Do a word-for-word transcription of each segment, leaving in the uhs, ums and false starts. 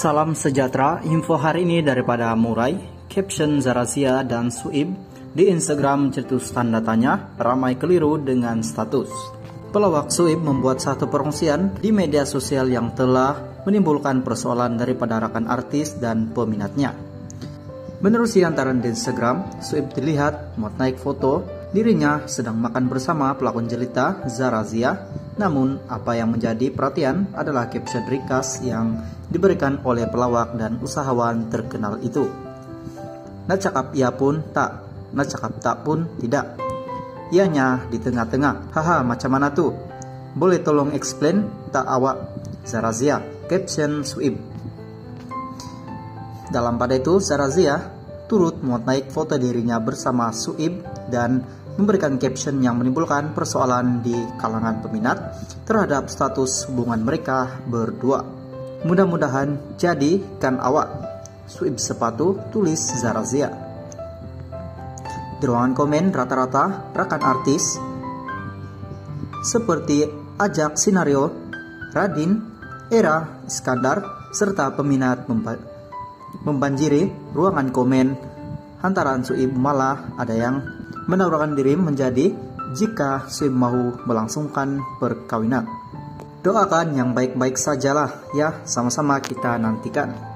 Salam sejahtera, info hari ini daripada Murai, caption Zarazia dan Suib di Instagram cetus tanda tanya, ramai keliru dengan status. Pelawak Suib membuat satu perkongsian di media sosial yang telah menimbulkan persoalan daripada rekan artis dan peminatnya. Menurut siantaran di Instagram, Suib terlihat mau naik foto dirinya sedang makan bersama pelakon jelita Zarazia. Namun, apa yang menjadi perhatian adalah caption ringkas yang diberikan oleh pelawak dan usahawan terkenal itu. Nak cakap iya pun tak, nak cakap tak pun tidak. Ianya di tengah-tengah. Haha, macam mana tuh? Boleh tolong explain tak awak? Zarazia, caption Suib. Dalam pada itu, Zarazia turut muat naik foto dirinya bersama Suib dan memberikan caption yang menimbulkan persoalan di kalangan peminat terhadap status hubungan mereka berdua. Mudah-mudahan jadi kan awak. Suib sepatu, tulis Zarazia. Di ruangan komen rata-rata rekan artis seperti Ajak Sinario, Radin, Era, Iskandar, serta peminat memba membanjiri ruangan komen. Hantaran Suib malah ada yang menawarkan diri menjadi jika Suib mau melangsungkan perkawinan. Doakan yang baik-baik sajalah ya, sama-sama kita nantikan.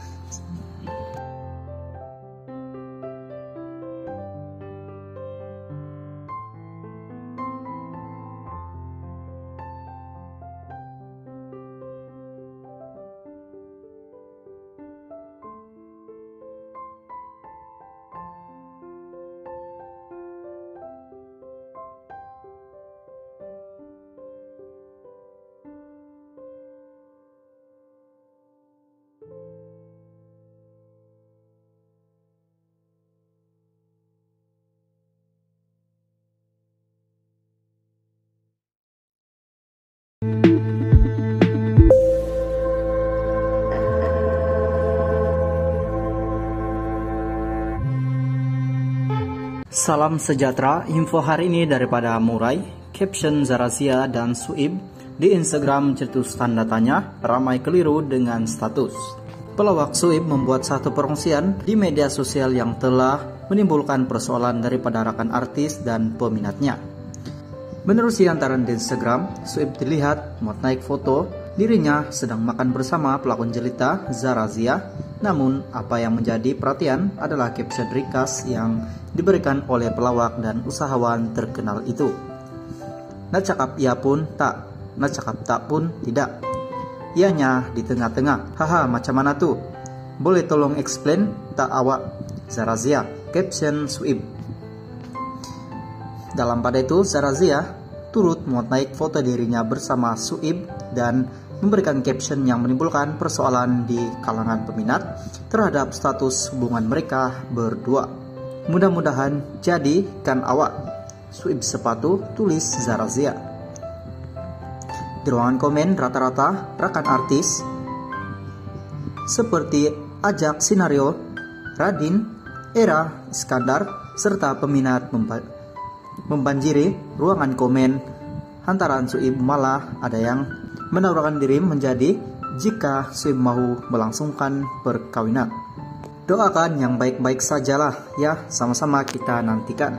Salam sejahtera, info hari ini daripada Murai, caption Zarazia dan Suib di Instagram cetus tanda tanya, ramai keliru dengan status. Pelawak Suib membuat satu perkongsian di media sosial yang telah menimbulkan persoalan daripada rekan artis dan peminatnya. Menurut siantaran di Instagram, Suib terlihat mau naik foto dirinya sedang makan bersama pelakon jelita Zarazia. Namun, apa yang menjadi perhatian adalah caption ringkas yang diberikan oleh pelawak dan usahawan terkenal itu. Nak cakap iya pun tak, nak cakap tak pun tidak. Ianya di tengah-tengah. Haha, macam mana tuh? Boleh tolong explain tak awak? Zarazia, caption Suib. Dalam pada itu, Zarazia turut muat naik foto dirinya bersama Suib dan memberikan caption yang menimbulkan persoalan di kalangan peminat terhadap status hubungan mereka berdua. Mudah-mudahan jadi kan awak. Suib sepatu, tulis Zarazia. Di ruangan komen rata-rata rekan artis seperti Ajak Sinario, Radin, Era, Iskandar, serta peminat memba membanjiri ruangan komen. Hantaran Suib malah ada yang menawarkan diri menjadi jika Suib mau melangsungkan perkawinan. Doakan yang baik-baik sajalah ya, sama-sama kita nantikan.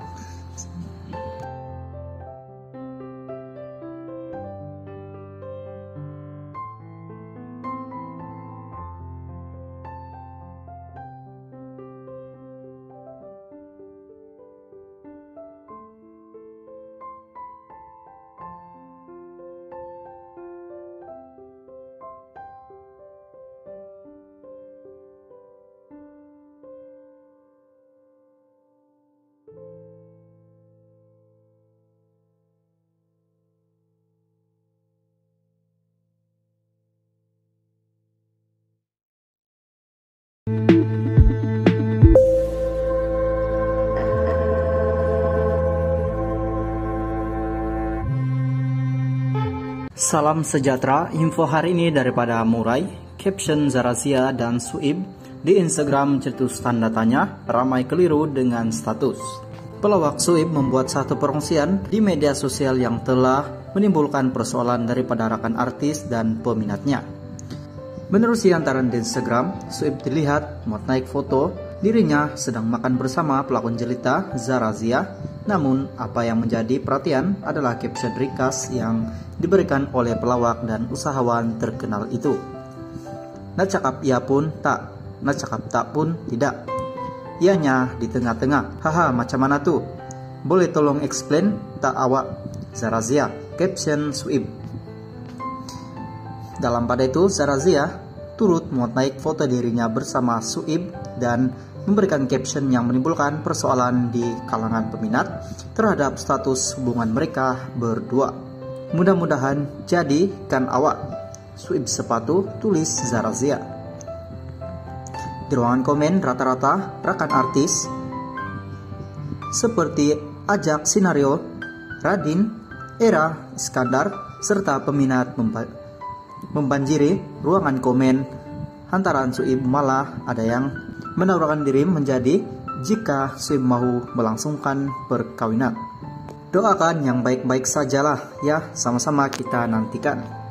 Salam sejahtera, info hari ini daripada Murai, caption Zarazia dan Suib di Instagram cetus tanda tanya, ramai keliru dengan status. Pelawak Suib membuat satu perkongsian di media sosial yang telah menimbulkan persoalan daripada rekan artis dan peminatnya. Menurut si hantaran di Instagram, Suib terlihat muat naik foto dirinya sedang makan bersama pelakon jelita Zara Zia. Namun apa yang menjadi perhatian adalah caption ringkas yang diberikan oleh pelawak dan usahawan terkenal itu. Nak cakap iya pun tak, nak cakap tak pun tidak. Ianya di tengah-tengah. Haha, macam mana tuh? Boleh tolong explain tak awak? Zara Zia, caption Suib. Dalam pada itu, Zara Zia turut muat naik foto dirinya bersama Suib dan memberikan caption yang menimbulkan persoalan di kalangan peminat terhadap status hubungan mereka berdua. Mudah-mudahan jadi kan awak. Suib sepatu, tulis Zara Zia. Di ruangan komen rata-rata rekan artis seperti Ajak Sinario, Radin, Era, Iskandar, serta peminat memba membanjiri ruangan komen. Hantaran Suib malah ada yang menawarkan diri menjadi jika Suib mau melangsungkan perkawinan. Doakan yang baik-baik sajalah ya, sama-sama kita nantikan.